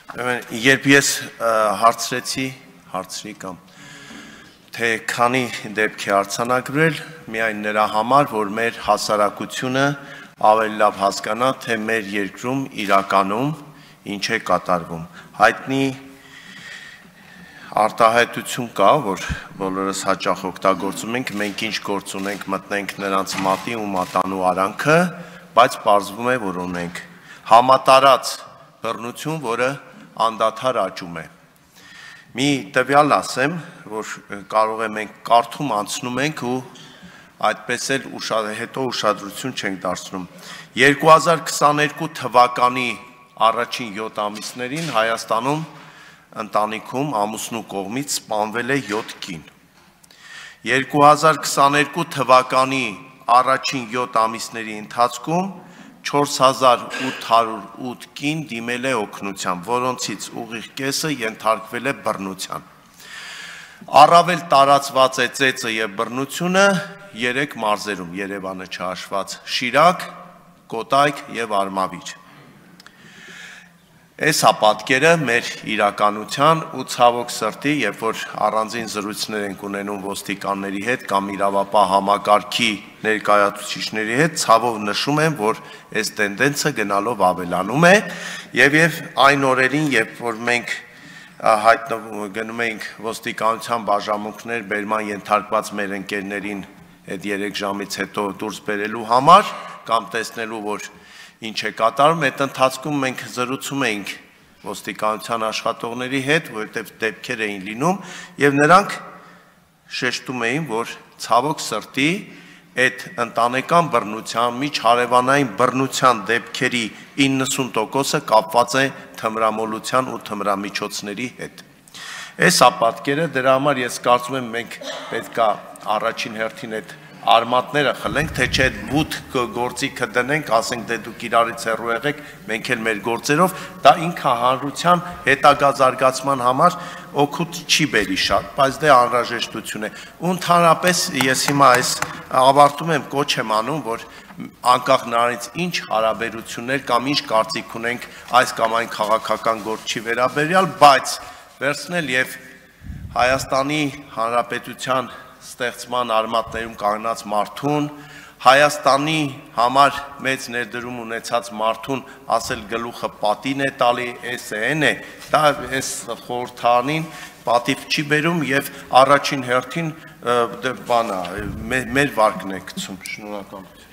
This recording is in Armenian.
Երբ ես հարցրի կամ թե քանի դեպք է արձանագրվել, միայն նրա համար, որ մեր հասարակությունը ավելի լավ հասկանա, թե մեր երկրում իրականում ինչ է կատարվում։ Հայտնի արտահայտություն կա, որ բոլորս հաճախ օգտագործում ենք, մենք ինչ գործ ունենք, մտնենք նրանց մատի ու մատանու արանքը, բայց պարզվում է, որ ունենք համատարած բռնություն, որը անդադար աճում է։ Մի տվյալ ասեմ, որ կարող է մենք կարդում անցնում ենք ու այդպես էլ հետո ուշադրություն չենք դարձնում։ 2022 թվականի առաջին 7 ամիսներին Հայաստանում ընտանիքում ամուսնու կողմից սպանվել է 7 կին։ 2022 թվականի առաջին 7 ամիսների ընթացքում 4808 կին դիմել է օգնության, որոնցից ուղիղ կեսը ենթարկվել է բռնության։ Առավել տարածված է ծեծը եւ բռնությունը 3 մարզերում, Երևանը չհաշված, Շիրակ, Կոտայք եւ Արմավիր։ Այս պատկերը մեր իրականության ու ցավոք սրտի, երբ որ առանձին զրույցներ ենք ունենում ոստիկանների հետ կամ իրավապահ համակարգի ներկայացուցիչների հետ, ցավով նշում եմ, որ այս տենդենսը գնալով ավելանում է եւ այն օրերին, երբ որ մենք գնում էինք ոստիկանության բաժանմունքներ բերման ենթարկված մեր ընկերներին այդ 3 ժամից հետո դուրս բերելու համար կամ տեսնելու, որ ինչ է կատարում, այդ ընթացքում մենք զրուցում էինք ոստիկանության աշխատողների հետ, որովհետև դեպքեր էին լինում եւ նրանք շեշտում էին, որ ցավոք սրտի այդ ընտանեկան բռնության, միջհարևանային բռնության դեպքերի 90%-ը կապված է թմրամոլության ու թմրամիջոցների հետ։ Այս պատկերը դրա համար ես կարծում եմ մենք պետք է առաջին հերթին այդ արմատները խլենք, թե չէ բութ գործիքը դնենք, ասենք դե դուք իրարից հեռու եղեք, մենք էլ մեր գործերով, դա ինքը հանրության հետագա զարգացման համար օգուտ չի բերի շատ, բայց դե անհրաժեշտություն է։ Ու ընդհանրապես ես հիմա այս ավարտում եմ, կոչ եմ անում, որ անկախ նրանից ինչ հարաբերություններ կամ ինչ կարծիք ունենք այս կամ այն քաղաքական գործի վերաբերյալ, բայց վերցնել եւ Հայաստանի Հանրապետության ստեղծման արմատներում կանգնած մարդուն, Հայաստանի համար մեծ ներդրում ունեցած մարդուն ասել գլուխը պատին է տալի, էն է, դա այս խորհրդանին պատիվ չի բերում եւ առաջին հերթին մեր վարկն է գցում։ Շնորհակալություն։